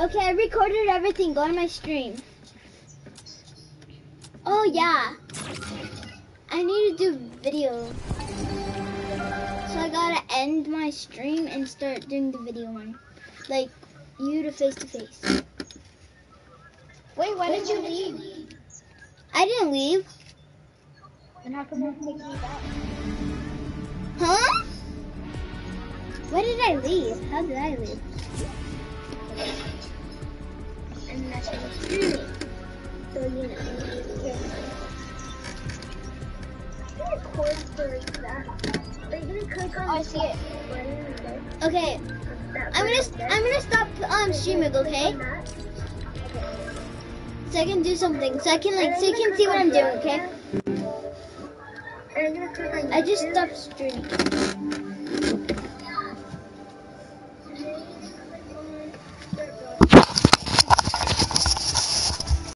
Okay, I recorded everything. Go on my stream. Oh yeah. I need to do video. So I gotta end my stream and start doing the video one. Like you to face to face. Wait, why did you leave? I didn't leave. And how come you take me back? Huh? Why did I leave? How did I leave? And that's why I'm streaming. So you know. Yeah. Record for that. Are you gonna click on? I see it. Okay. I'm gonna stop streaming. Okay. So I can do something. So you can see what I'm doing. Okay. I just stopped streaming.